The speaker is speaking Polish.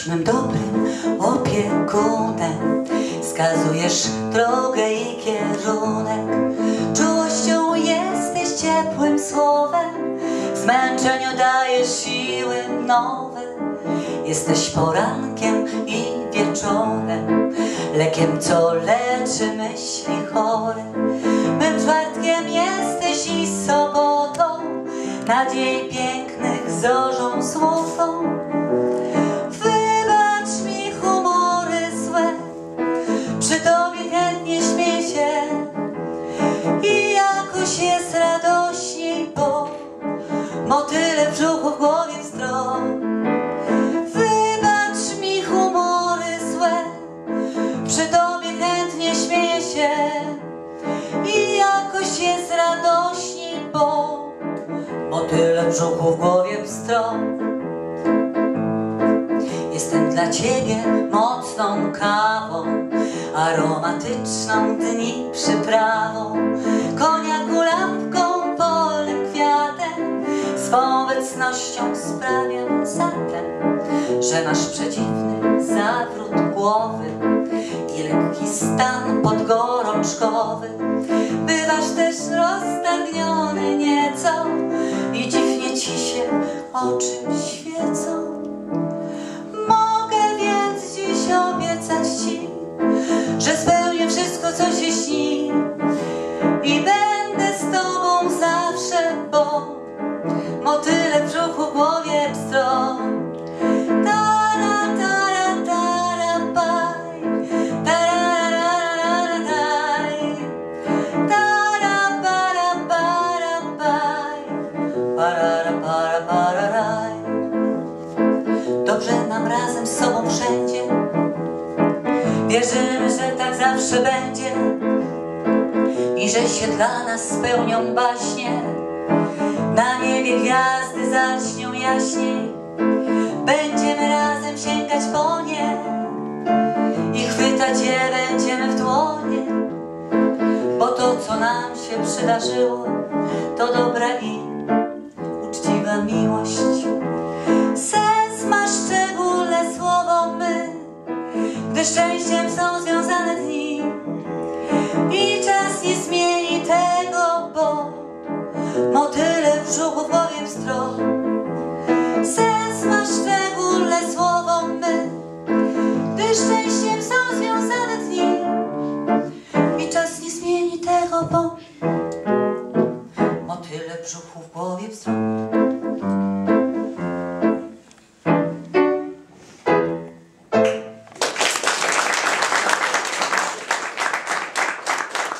Jesteś mym dobrym opiekunem, wskazujesz drogę i kierunek. Czułością jesteś, ciepłym słowem, w zmęczeniu dajesz siły nowe. Jesteś porankiem i wieczorem, lekiem, co leczy myśli chore. Mym czwartkiem jesteś i sobotą, nadziei pięknych zorzą złotą. Wybacz mi humory złe, przy tobie chętnie śmieję się i jakoś jest radośniej, bo motyle w brzuchu, w głowie stron. Wybacz mi humory złe, przy tobie chętnie śmieję się i jakoś jest radośniej, bo motyle w brzuchu, w głowie stron. Jestem dla ciebie mocną kawą, aromatyczną dni przyprawą, koniaku, lampką, polnym kwiatem. Swą obecnością sprawiam zatem, że masz przedziwny zawrót głowy i lekki stan podgorączkowy. Bywasz też roztargniony nieco i dziwnie ci się oczy świecą. Mogę więc dziś obiecać ci, że spełnię wszystko, co się śni i będę z tobą zawsze, bo motyle w brzuchu, w głowie pstrą. Tara, tara, tara, paj, tarararararaj, tara, para, para, paj, parara, para, pararaj. Dobrze nam razem z sobą wszędzie, wierzymy, że tak zawsze będzie i że się dla nas spełnią baśnie. Na niebie gwiazdy zaśnią jaśniej, będziemy razem sięgać po nie i chwytać je będziemy w dłonie, bo to, co nam się przydarzyło, to dobra i uczciwa miłość. Sens ma szczególne słowo my, gdy szczęściem są związane dni i czas nie zmieni tego, bo motyle w brzuchu, w głowie stron. Sens ma szczególne słowo my, gdy szczęściem są związane dni i czas nie zmieni tego, bo motyle w brzuchu, w głowie stron.